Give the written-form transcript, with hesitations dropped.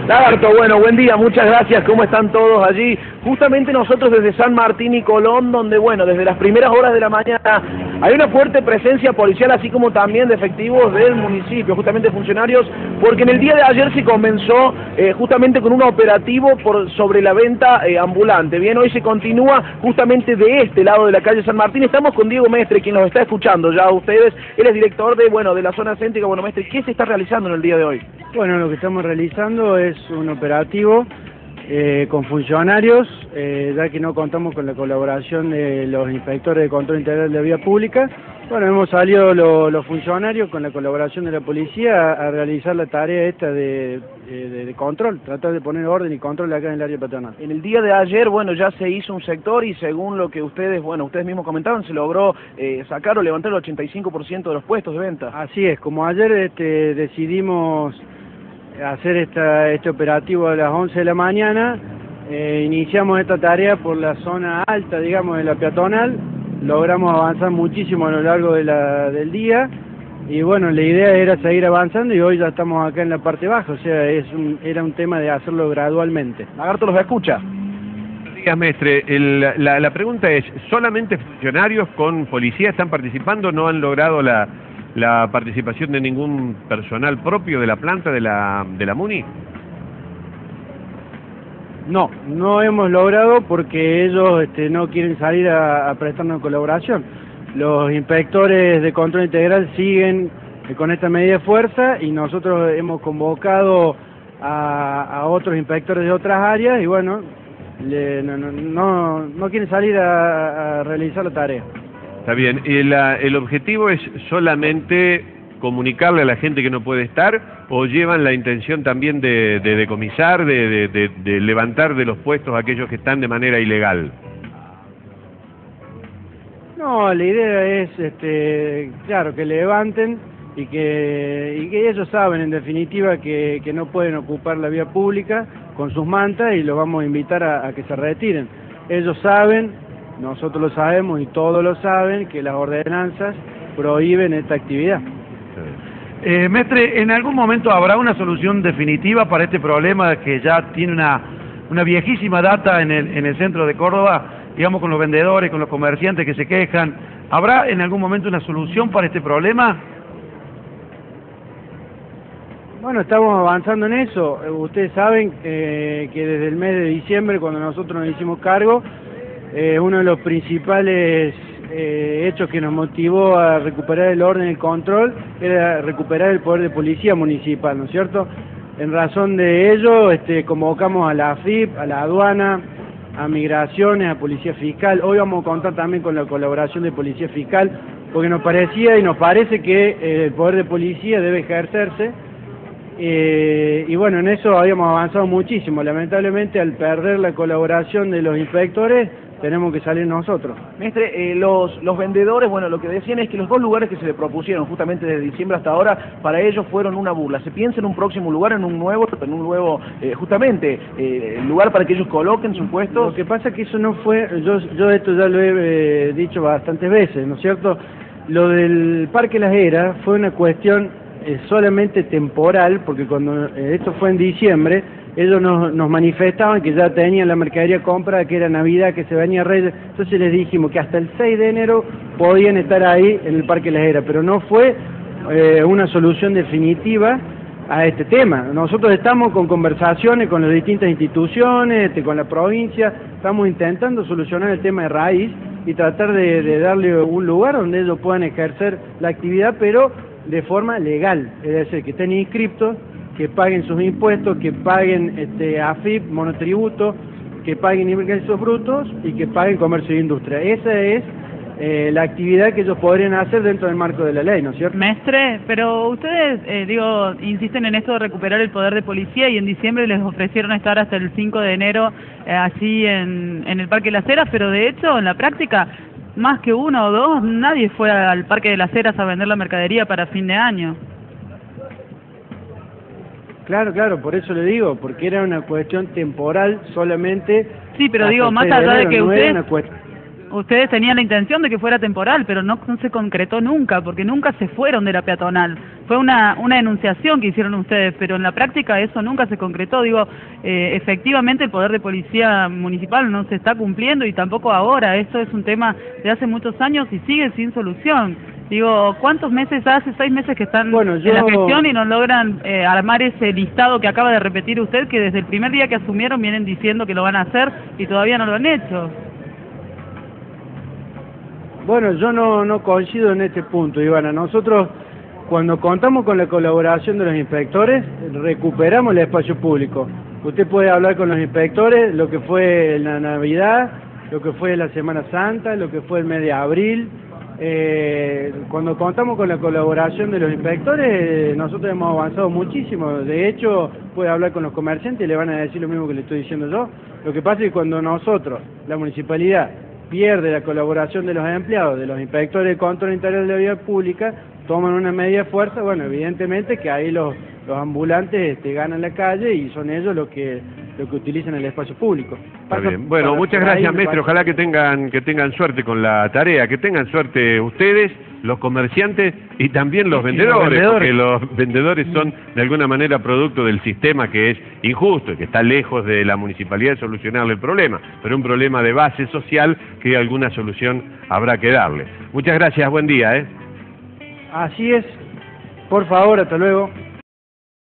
Lagarto, bueno, buen día, muchas gracias, ¿cómo están todos allí? Justamente nosotros desde San Martín y Colón, donde, bueno, desde las primeras horas de la mañana hay una fuerte presencia policial, así como también de efectivos del municipio, justamente funcionarios, porque en el día de ayer se comenzó justamente con un operativo sobre la venta ambulante. Bien, hoy se continúa justamente de este lado de la calle San Martín. Estamos con Diego Mestre, quien nos está escuchando ya a ustedes. Él es director de la zona céntrica. Bueno, Mestre, ¿qué se está realizando en el día de hoy? Bueno, lo que estamos realizando es un operativo con funcionarios, ya que no contamos con la colaboración de los inspectores de control integral de la vía pública. Bueno, hemos salido los funcionarios con la colaboración de la policía a realizar la tarea esta de control, tratar de poner orden y control acá en el área peatonal. En el día de ayer, bueno, ya se hizo un sector y según lo que ustedes mismos comentaban, se logró sacar o levantar el 85% de los puestos de venta. Así es, como ayer decidimos hacer este operativo a las 11 de la mañana, iniciamos esta tarea por la zona alta, digamos, de la peatonal. Logramos avanzar muchísimo a lo largo del día y bueno, la idea era seguir avanzando y hoy ya estamos acá en la parte baja, o sea, era un tema de hacerlo gradualmente. Lagarto, ¿los escucha? Buenos días, Mestre. La pregunta es, ¿solamente funcionarios con policía están participando? ¿No han logrado la participación de ningún personal propio de la planta de la MUNI? No hemos logrado porque ellos no quieren salir a prestarnos colaboración. Los inspectores de control integral siguen con esta medida de fuerza y nosotros hemos convocado a otros inspectores de otras áreas y bueno, no quieren salir a realizar la tarea. Está bien. ¿El objetivo es solamente comunicarle a la gente que no puede estar o llevan la intención también de decomisar, de levantar de los puestos a aquellos que están de manera ilegal? No, la idea es, claro, que levanten y que ellos saben, en definitiva, que no pueden ocupar la vía pública con sus mantas y los vamos a invitar a que se retiren. Ellos saben, nosotros lo sabemos y todos lo saben, que las ordenanzas prohíben esta actividad. Mestre, ¿en algún momento habrá una solución definitiva para este problema que ya tiene una viejísima data en el centro de Córdoba, digamos, con los vendedores, con los comerciantes que se quejan? ¿Habrá en algún momento una solución para este problema? Bueno, estamos avanzando en eso. Ustedes saben que desde el mes de diciembre, cuando nosotros nos hicimos cargo, uno de los principales hechos que nos motivó a recuperar el orden y el control era recuperar el poder de policía municipal, ¿no es cierto? En razón de ello, convocamos a la AFIP, a la aduana, a migraciones, a policía fiscal. Hoy vamos a contar también con la colaboración de policía fiscal, porque nos parecía y nos parece que el poder de policía debe ejercerse. Y bueno, en eso habíamos avanzado muchísimo. Lamentablemente, al perder la colaboración de los inspectores, tenemos que salir nosotros. Mestre, los vendedores, bueno, lo que decían es que los dos lugares que se le propusieron justamente desde diciembre hasta ahora, para ellos fueron una burla. ¿Se piensa en un próximo lugar, en un nuevo justamente, lugar para que ellos coloquen sus puestos? Lo que pasa es que eso no fue, yo esto ya lo he dicho bastantes veces, ¿no es cierto? Lo del Parque Las Heras fue una cuestión solamente temporal, porque cuando esto fue en diciembre, ellos nos manifestaban que ya tenían la mercadería comprada, que era Navidad, que se venía Reyes. Entonces les dijimos que hasta el 6 de enero podían estar ahí en el Parque Las Heras, pero no fue una solución definitiva a este tema. Nosotros estamos con conversaciones con las distintas instituciones, con la provincia, estamos intentando solucionar el tema de raíz y tratar de darle un lugar donde ellos puedan ejercer la actividad, pero de forma legal, es decir, que estén inscriptos, que paguen sus impuestos, que paguen AFIP, monotributo, que paguen ingresos brutos y que paguen comercio e industria. Esa es la actividad que ellos podrían hacer dentro del marco de la ley, ¿no es cierto? Mestre, pero ustedes, insisten en esto de recuperar el poder de policía y en diciembre les ofrecieron estar hasta el 5 de enero allí en el Parque Las Heras, pero de hecho, en la práctica, más que uno o dos, nadie fue al Parque de Las Heras a vender la mercadería para fin de año. Claro, por eso le digo, porque era una cuestión temporal solamente. Sí, pero digo, más allá de que ustedes ustedes tenían la intención de que fuera temporal, pero no se concretó nunca, porque nunca se fueron de la peatonal. Fue una enunciación que hicieron ustedes, pero en la práctica eso nunca se concretó. Digo, efectivamente el poder de policía municipal no se está cumpliendo y tampoco ahora. Esto es un tema de hace muchos años y sigue sin solución. Digo, ¿cuántos meses hace? 6 meses que están en la gestión y no logran armar ese listado que acaba de repetir usted, que desde el primer día que asumieron vienen diciendo que lo van a hacer y todavía no lo han hecho. Bueno, yo no coincido en este punto, Ivana. Nosotros, cuando contamos con la colaboración de los inspectores, recuperamos el espacio público. Usted puede hablar con los inspectores lo que fue la Navidad, lo que fue la Semana Santa, lo que fue el mes de abril. Cuando contamos con la colaboración de los inspectores, nosotros hemos avanzado muchísimo. De hecho, puede hablar con los comerciantes y le van a decir lo mismo que le estoy diciendo yo. Lo que pasa es que cuando nosotros, la municipalidad, pierde la colaboración de los empleados, de los inspectores de control interior de la vía pública, toman una medida de fuerza, bueno, evidentemente que ahí los ambulantes ganan la calle y son ellos los que utilizan el espacio público. Está bien. Bueno, muchas gracias, maestro. Ojalá que tengan suerte con la tarea, que tengan suerte ustedes, los comerciantes y también los vendedores, porque los vendedores son de alguna manera producto del sistema que es injusto y que está lejos de la municipalidad de solucionarle el problema, pero un problema de base social que alguna solución habrá que darle. Muchas gracias, buen día. Así es. Por favor, hasta luego.